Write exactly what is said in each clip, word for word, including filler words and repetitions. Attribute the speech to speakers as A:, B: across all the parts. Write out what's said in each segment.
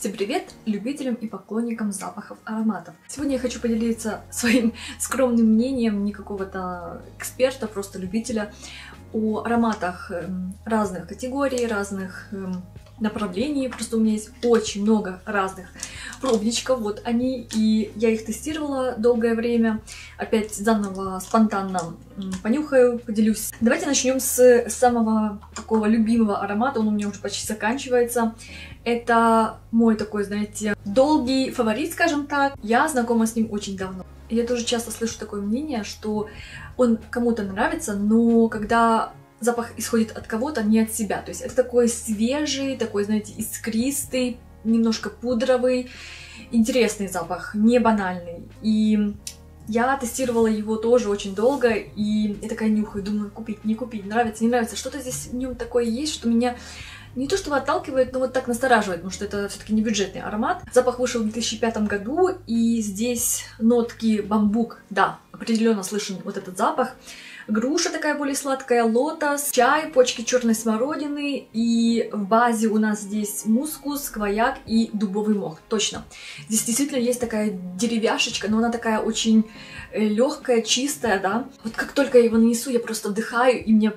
A: Всем привет любителям и поклонникам запахов ароматов. Сегодня я хочу поделиться своим скромным мнением, не какого-то эксперта, просто любителя, о ароматах разных категорий, разных направлений. Просто у меня есть очень много разных пробничков, вот они, и я их тестировала долгое время. Опять заново спонтанно понюхаю, поделюсь. Давайте начнем с самого такого любимого аромата, он у меня уже почти заканчивается. Это мой такой, знаете, долгий фаворит, скажем так. Я знакома с ним очень давно. Я тоже часто слышу такое мнение, что он кому-то нравится, но когда запах исходит от кого-то, не от себя. То есть это такой свежий, такой, знаете, искристый, немножко пудровый, интересный запах, не банальный. И я тестировала его тоже очень долго, и я такая нюхаю, думаю, купить, не купить, нравится, не нравится. Что-то здесь в нем такое есть, что меня не то что отталкивает, но вот так настораживает, потому что это все-таки не бюджетный аромат. Запах вышел в две тысячи пятом году, и здесь нотки бамбук, да, определенно слышен вот этот запах. Груша такая более сладкая, лотос, чай, почки черной смородины, и в базе у нас здесь мускус, кваяк и дубовый мох. Точно. Здесь действительно есть такая деревяшечка, но она такая очень легкая, чистая, да. Вот как только я его нанесу, я просто вдыхаю, и мне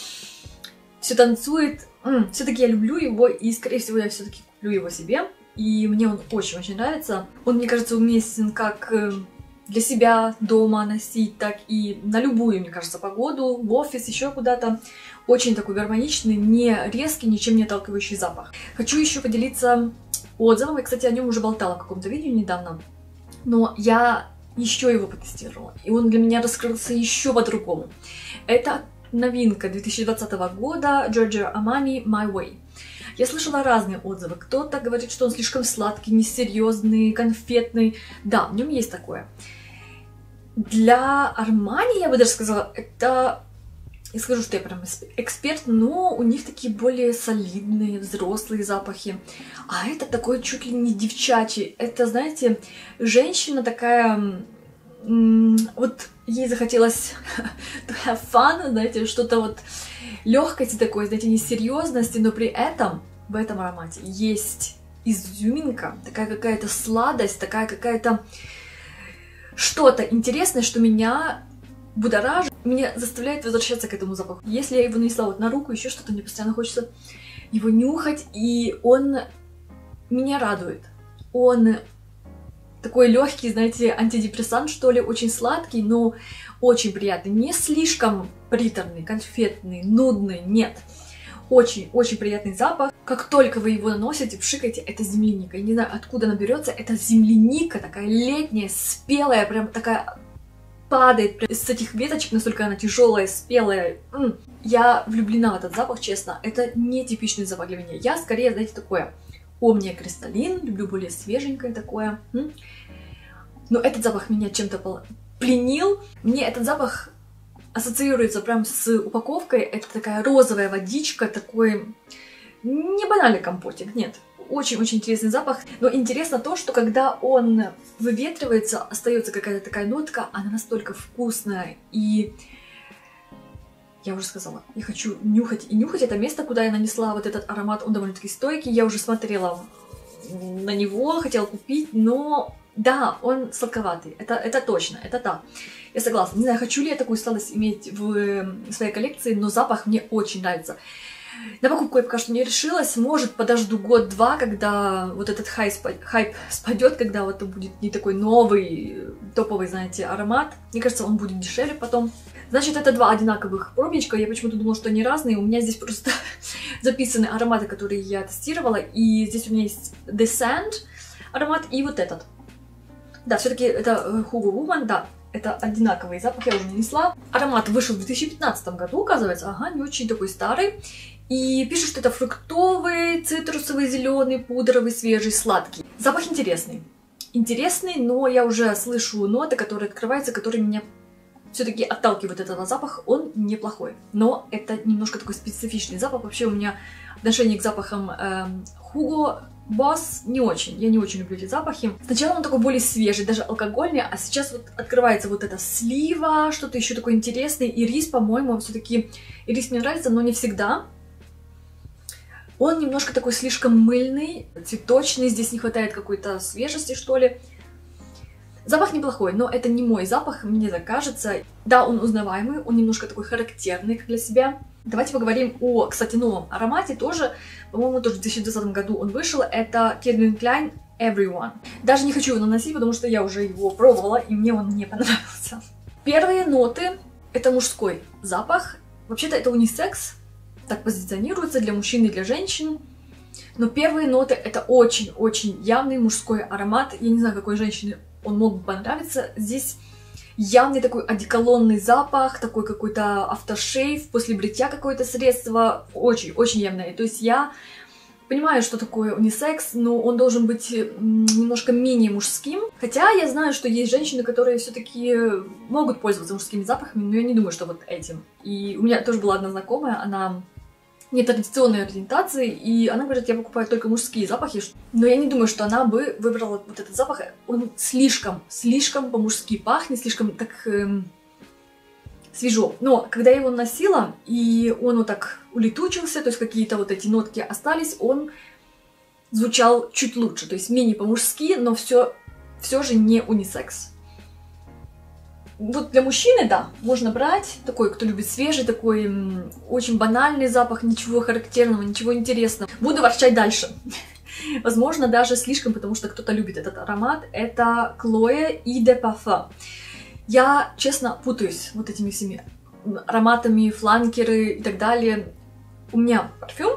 A: все танцует. Все-таки я люблю его, и, скорее всего, я все-таки куплю его себе. И мне он очень-очень нравится. Он, мне кажется, уместен как для себя дома носить, так и на любую, мне кажется, погоду, в офис, еще куда-то. Очень такой гармоничный, не резкий, ничем не отталкивающий запах. Хочу еще поделиться отзывом. Я, кстати, о нем уже болтала в каком-то видео недавно. Но я еще его потестировала, и он для меня раскрылся еще по-другому. Это новинка две тысячи двадцатого года Giorgio Armani My Way. Я слышала разные отзывы. Кто-то говорит, что он слишком сладкий, несерьезный, конфетный. Да, в нем есть такое. Для Armani, я бы даже сказала, это... Я скажу, что я прям эксперт, но у них такие более солидные, взрослые запахи. А это такой чуть ли не девчачий. Это, знаете, женщина такая... Вот ей захотелось to have fun, знаете, что-то вот легкости такой, знаете, несерьезности, но при этом в этом аромате есть изюминка, такая какая-то сладость, такая какая-то что-то интересное, что меня будоражит, меня заставляет возвращаться к этому запаху. Если я его нанесла вот на руку, еще что-то, мне постоянно хочется его нюхать, и он меня радует. Он такой легкий, знаете, антидепрессант, что ли, очень сладкий, но очень приятный. Не слишком приторный, конфетный, нудный, нет. Очень-очень приятный запах. Как только вы его наносите, пшикайте, это земляника. Я не знаю, откуда она берется. Это земляника, такая летняя, спелая, прям такая падает прям с этих веточек, настолько она тяжелая, спелая. М-м. Я влюблена в этот запах, честно. Это не типичный запах для меня. Я скорее, знаете, такое... Омния Кристаллин, люблю более свеженькое такое. Но этот запах меня чем-то пленил. Мне этот запах ассоциируется прям с упаковкой. Это такая розовая водичка, такой не банальный компотик, нет. Очень-очень интересный запах. Но интересно то, что когда он выветривается, остается какая-то такая нотка, она настолько вкусная. И я уже сказала, я хочу нюхать и нюхать это место, куда я нанесла вот этот аромат, он довольно-таки стойкий, я уже смотрела на него, хотела купить, но да, он сладковатый, это, это точно, это да, я согласна. Не знаю, хочу ли я такую сладость иметь в своей коллекции, но запах мне очень нравится. На покупку я пока что не решилась, может подожду год-два, когда вот этот хайп, хайп спадет, когда вот будет не такой новый, топовый, знаете, аромат. Мне кажется, он будет дешевле потом. Значит, это два одинаковых пробничка, я почему-то думала, что они разные, у меня здесь просто записаны ароматы, которые я тестировала, и здесь у меня есть The Sand аромат и вот этот. Да, все-таки это Hugo Woman, да, это одинаковый запах, я уже нанесла. Аромат вышел в две тысячи пятнадцатом году, оказывается, ага, не очень такой старый. И пишут, что это фруктовый, цитрусовый, зеленый, пудровый, свежий, сладкий. Запах интересный. Интересный, но я уже слышу ноты, которые открываются, которые меня все-таки отталкивают от этого запаха. Он неплохой, но это немножко такой специфичный запах. Вообще у меня отношение к запахам эм, Hugo Boss не очень. Я не очень люблю эти запахи. Сначала он такой более свежий, даже алкогольный, а сейчас вот открывается вот эта слива, что-то еще такое интересное. И рис, по-моему, все-таки... Ирис мне нравится, но не всегда. Он немножко такой слишком мыльный, цветочный, здесь не хватает какой-то свежести, что ли. Запах неплохой, но это не мой запах, мне так кажется. Да, он узнаваемый, он немножко такой характерный, как для себя. Давайте поговорим о, кстати, новом аромате, тоже, по-моему, тоже в две тысячи двадцатом году он вышел. Это Calvin Klein Everyone. Даже не хочу его наносить, потому что я уже его пробовала, и мне он не понравился. Первые ноты — это мужской запах. Вообще-то это унисекс, так позиционируется для мужчин и для женщин. Но первые ноты — это очень-очень явный мужской аромат. Я не знаю, какой женщине он мог бы понравиться. Здесь явный такой одеколонный запах, такой какой-то автошейв, после бритья какое-то средство. Очень-очень явное. То есть я понимаю, что такое унисекс, но он должен быть немножко менее мужским. Хотя я знаю, что есть женщины, которые все-таки могут пользоваться мужскими запахами, но я не думаю, что вот этим. И у меня тоже была одна знакомая, она нетрадиционной ориентации, и она говорит, я покупаю только мужские запахи, но я не думаю, что она бы выбрала вот этот запах. Он слишком, слишком по-мужски пахнет, слишком так эм, свежо. Но когда я его носила, и он вот так улетучился, то есть какие-то вот эти нотки остались, он звучал чуть лучше, то есть менее по-мужски, но все, все же не унисекс. Вот для мужчины, да, можно брать такой, кто любит свежий, такой м, очень банальный запах, ничего характерного, ничего интересного. Буду ворчать дальше. Возможно, даже слишком, потому что кто-то любит этот аромат. Это Chloé Eau de Parfum. Я, честно, путаюсь вот этими всеми ароматами, фланкеры и так далее. У меня парфюм,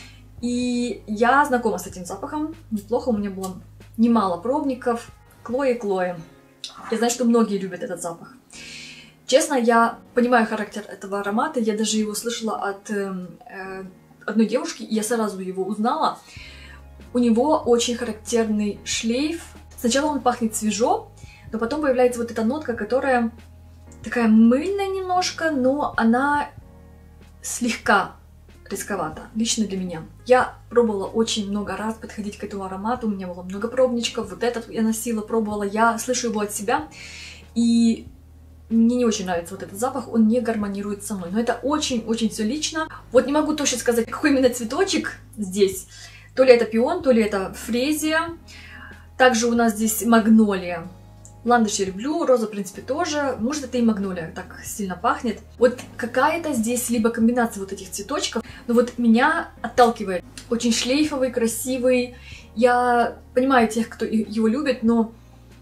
A: и я знакома с этим запахом. Неплохо, у меня было немало пробников. Chloé, Chloé. Я знаю, что многие любят этот запах. Честно, я понимаю характер этого аромата. Я даже его слышала от э, э, одной девушки, и я сразу его узнала. У него очень характерный шлейф. Сначала он пахнет свежо, но потом появляется вот эта нотка, которая такая мыльная немножко, но она слегка рисковата, лично для меня. Я пробовала очень много раз подходить к этому аромату, у меня было много пробничков, вот этот я носила, пробовала, я слышу его от себя, и мне не очень нравится вот этот запах, он не гармонирует со мной, но это очень-очень все лично. Вот не могу точно сказать, какой именно цветочек здесь, то ли это пион, то ли это фрезия, также у нас здесь магнолия. Ландыш я люблю, роза, в принципе, тоже. Может, это и магнолия так сильно пахнет. Вот какая-то здесь либо комбинация вот этих цветочков, но вот меня отталкивает. Очень шлейфовый, красивый. Я понимаю тех, кто его любит, но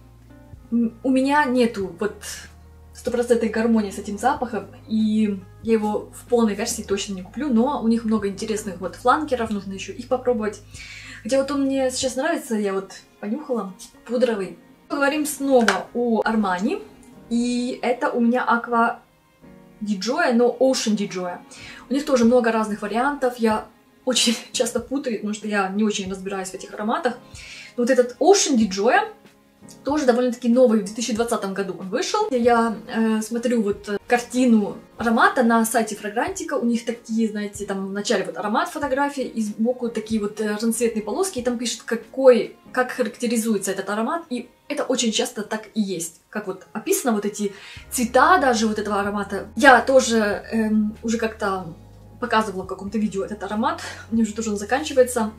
A: у меня нету вот стопроцентной гармонии с этим запахом, и я его в полной версии точно не куплю, но у них много интересных вот фланкеров, нужно еще их попробовать. Хотя вот он мне сейчас нравится, я вот понюхала, пудровый. Поговорим снова о Armani, и это у меня Aqua di Gioia, но Ocean di Gioia. У них тоже много разных вариантов, я очень часто путаю, потому что я не очень разбираюсь в этих ароматах. Но вот этот Ocean di Gioia тоже довольно-таки новый, в две тысячи двадцатом году он вышел. Я э, смотрю вот картину аромата на сайте Фрагрантика, у них такие, знаете, там в начале вот аромат фотографии, и сбоку такие вот разноцветные полоски, и там пишет, какой, как характеризуется этот аромат, и это очень часто так и есть. Как вот описано, вот эти цвета даже вот этого аромата. Я тоже эм, уже как-то показывала в каком-то видео этот аромат, у меня уже тоже он заканчивается.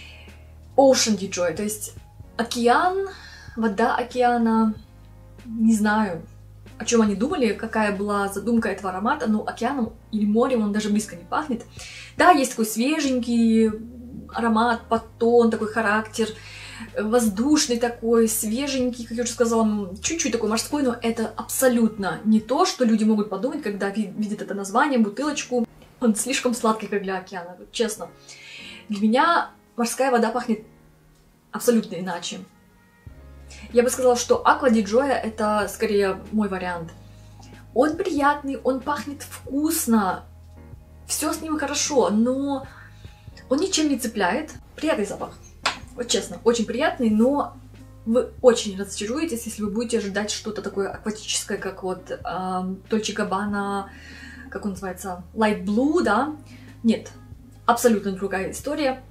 A: Ocean di Gioia, то есть океан, вода океана, не знаю, о чем они думали, какая была задумка этого аромата, но океаном или морем он даже близко не пахнет. Да, есть такой свеженький аромат, подтон, такой характер, воздушный такой, свеженький, как я уже сказала, чуть-чуть такой морской, но это абсолютно не то, что люди могут подумать, когда видят это название, бутылочку. Он слишком сладкий, как для океана, честно. Для меня морская вода пахнет абсолютно иначе. Я бы сказала, что Aqua di Gioia это скорее мой вариант. Он приятный, он пахнет вкусно, все с ним хорошо, но он ничем не цепляет. Приятный запах, вот честно, очень приятный, но вы очень разочаруетесь, если вы будете ожидать что-то такое акватическое, как вот э, Dolce Gabbana, как он называется, Light Blue, да? Нет, абсолютно другая история.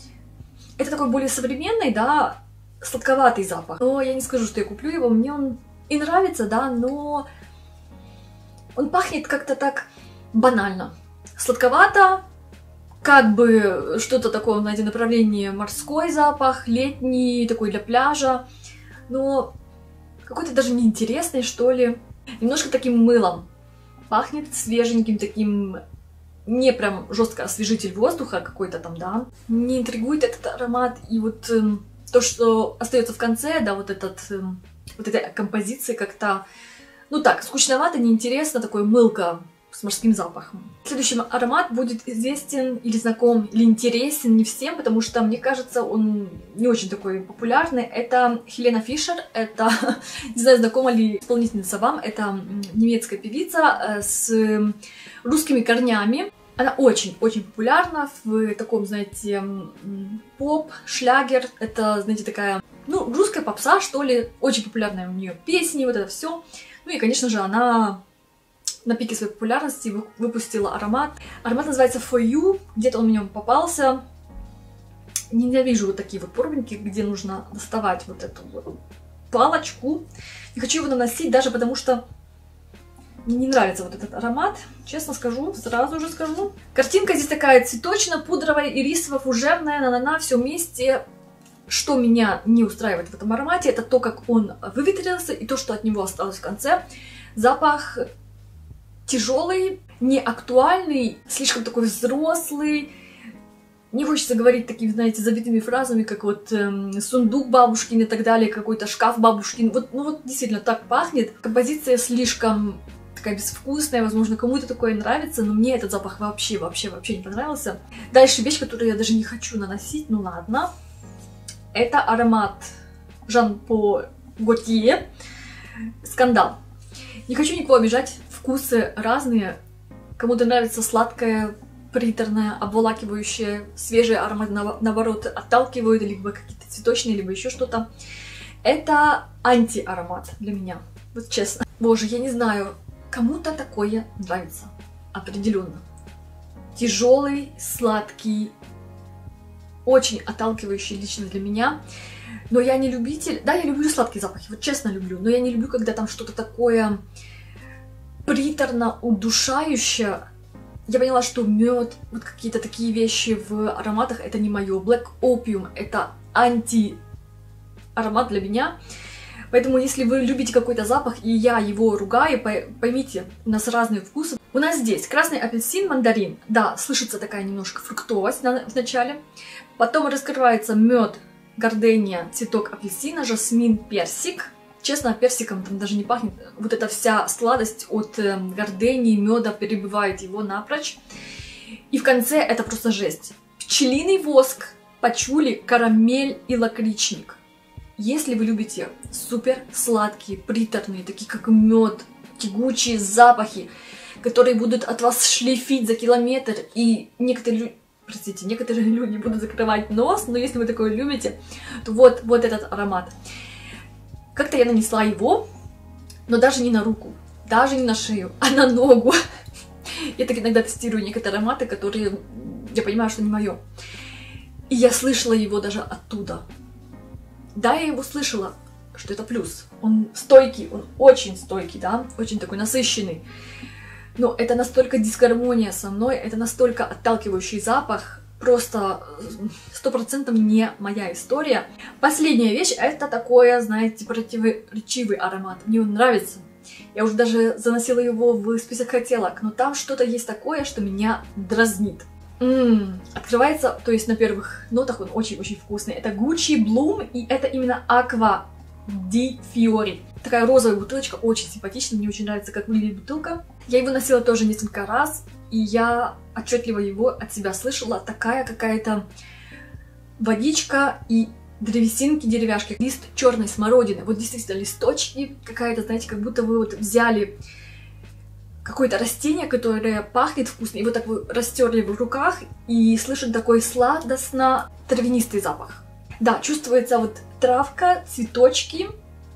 A: Это такой более современный, да, сладковатый запах. Но я не скажу, что я куплю его, мне он и нравится, да, но он пахнет как-то так банально. Сладковато, как бы что-то такое, знаете, направление морской запах, летний, такой для пляжа, но какой-то даже неинтересный, что ли. Немножко таким мылом. Пахнет свеженьким таким, не прям жестко освежитель воздуха какой-то там, да. Не интригует этот аромат, и вот э, то, что остается в конце, да, вот этот, э, вот эта композиция как-то, ну так, скучновато, неинтересно, такой мылка с морским запахом. Следующий аромат будет известен или знаком, или интересен не всем, потому что, мне кажется, он не очень такой популярный. Это Хелена Фишер, это, не знаю, знакома ли исполнительница вам, это немецкая певица с русскими корнями. Она очень-очень популярна в таком, знаете, поп, шлягер. Это, знаете, такая, ну, русская попса, что ли. Очень популярная у нее песни, вот это все. Ну и, конечно же, она на пике своей популярности выпустила аромат. Аромат называется For You. Где-то он мне попался. Ненавижу вот такие вот пробники, где нужно доставать вот эту вот палочку. Не хочу его наносить, даже потому что мне не нравится вот этот аромат. Честно скажу, сразу же скажу. Картинка здесь такая цветочно-пудровая, ирисово-фужерная, на-на-на, все вместе. Что меня не устраивает в этом аромате, это то, как он выветрился, и то, что от него осталось в конце. Запах тяжелый, неактуальный, слишком такой взрослый. Не хочется говорить такими, знаете, забитыми фразами, как вот эм, сундук бабушкин и так далее, какой-то шкаф бабушкин. Вот, ну вот действительно так пахнет. Композиция слишком такая безвкусная, возможно, кому-то такое нравится, но мне этот запах вообще, вообще, вообще не понравился. Дальше вещь, которую я даже не хочу наносить, ну ладно. Это аромат Жан Пол Готье «Скандал». Не хочу никого обижать. Вкусы разные. Кому-то нравится сладкое, приторное, обволакивающее, свежие ароматы, наоборот, отталкивают, либо какие-то цветочные, либо еще что-то. Это анти-аромат для меня, вот честно. Боже, я не знаю, кому-то такое нравится, определенно. Тяжелый, сладкий, очень отталкивающий лично для меня. Но я не любитель. Да, я люблю сладкие запахи, вот честно люблю, но я не люблю, когда там что-то такое приторно удушающее. Я поняла, что мед, вот какие-то такие вещи в ароматах, это не мое. Black Opium — это анти-аромат для меня. Поэтому, если вы любите какой-то запах, и я его ругаю, поймите, у нас разные вкусы. У нас здесь красный апельсин, мандарин. Да, слышится такая немножко фруктовость в начале. Потом раскрывается мед, гордения, цветок апельсина, жасмин, персик. Честно, персиком там даже не пахнет. Вот эта вся сладость от э, гордении, меда перебивает его напрочь. И в конце это просто жесть. Пчелиный воск, пачули, карамель и лакричник. Если вы любите супер сладкие, приторные, такие как мед, тягучие запахи, которые будут от вас шлейфить за километр, и некоторые люди, простите, некоторые люди будут закрывать нос, но если вы такое любите, то вот, вот этот аромат. Как-то я нанесла его, но даже не на руку, даже не на шею, а на ногу. Я так иногда тестирую некоторые ароматы, которые я понимаю, что не мое. И я слышала его даже оттуда. Да, я его слышала, что это плюс. Он стойкий, он очень стойкий, да, очень такой насыщенный. Но это настолько дисгармония со мной, это настолько отталкивающий запах, просто сто процентов не моя история. Последняя вещь — это такое, знаете, противоречивый аромат. Мне он нравится. Я уже даже заносила его в список хотелок, но там что-то есть такое, что меня дразнит. М-м, открывается, то есть на первых нотах он очень-очень вкусный. Это Gucci Bloom, и это именно Acqua di Fiori. Такая розовая бутылочка, очень симпатичная, мне очень нравится, как выглядит бутылка. Я его носила тоже несколько раз, и я отчетливо его от себя слышала. Такая какая-то водичка и древесинки, деревяшки, лист черной смородины. Вот действительно листочки, какая-то, знаете, как будто вы вот взяли какое-то растение, которое пахнет вкусно, и вот так вы растерли в руках, и слышен такой сладостно-травянистый запах. Да, чувствуется вот травка, цветочки.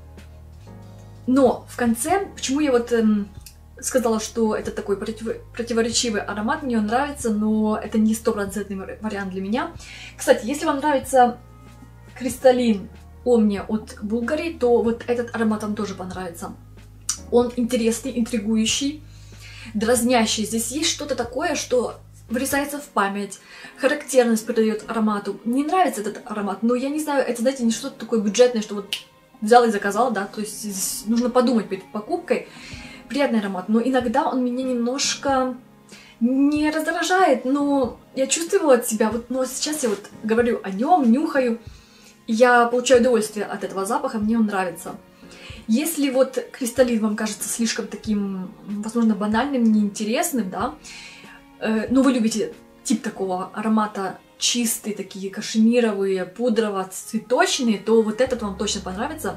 A: Но в конце, почему я вот эм, сказала, что это такой против... противоречивый аромат, мне он нравится, но это не стопроцентный вариант для меня. Кстати, если вам нравится Кристаллин Omnia от Bulgari, то вот этот аромат вам тоже понравится. Он интересный, интригующий, дразнящий. Здесь есть что-то такое, что врезается в память, характерность придает аромату. Мне нравится этот аромат, но я не знаю, это, знаете, не что-то такое бюджетное, что вот взял и заказал, да, то есть здесь нужно подумать перед покупкой. Приятный аромат, но иногда он меня немножко не раздражает, но я чувствую его от себя, вот, но сейчас я вот говорю о нем, нюхаю, и я получаю удовольствие от этого запаха, мне он нравится. Если вот Кристаллин вам кажется слишком таким, возможно, банальным, неинтересным, да, э, но вы любите тип такого аромата, чистые, такие кашемировые, пудрово-цветочные, то вот этот вам точно понравится.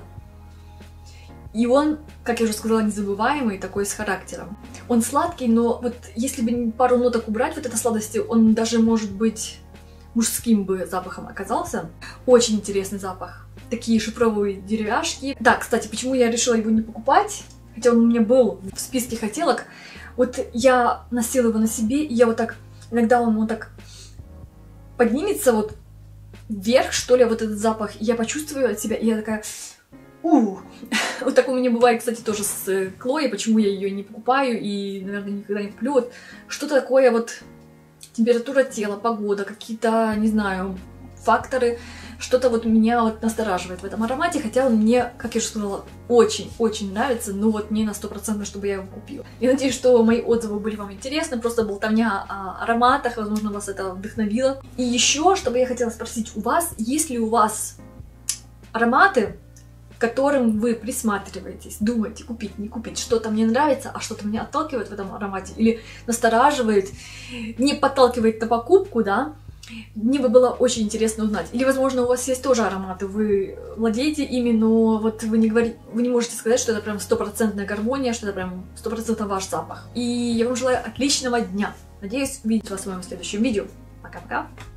A: И он, как я уже сказала, незабываемый, такой с характером. Он сладкий, но вот если бы пару ноток убрать вот этой сладости, он даже, может быть, мужским бы запахом оказался. Очень интересный запах. Такие шифровые деревяшки. Да, кстати, почему я решила его не покупать, хотя он у меня был в списке хотелок. Вот я носила его на себе, и я вот так, иногда он вот так поднимется вот вверх, что ли, вот этот запах, и я почувствую от себя, и я такая... У, вот так у меня бывает, кстати, тоже с Клоей, почему я ее не покупаю и, наверное, никогда не куплю. Вот что-то такое вот, температура тела, погода, какие-то, не знаю, факторы, что-то вот меня вот настораживает в этом аромате, хотя он мне, как я уже сказала, очень-очень нравится, но вот не на сто процентов, чтобы я его купила. Я надеюсь, что мои отзывы были вам интересны, просто болтовня о ароматах, возможно, вас это вдохновило. И еще, что бы я хотела спросить у вас, есть ли у вас ароматы, к которым вы присматриваетесь, думаете, купить, не купить, что-то мне нравится, а что-то меня отталкивает в этом аромате, или настораживает, не подталкивает на покупку, да, мне бы было очень интересно узнать. Или, возможно, у вас есть тоже ароматы, вы владеете ими, но вот вы не, говорите, вы не можете сказать, что это прям стопроцентная гармония, что это прям сто процентов ваш запах. И я вам желаю отличного дня. Надеюсь увидеть вас в моем следующем видео. Пока-пока!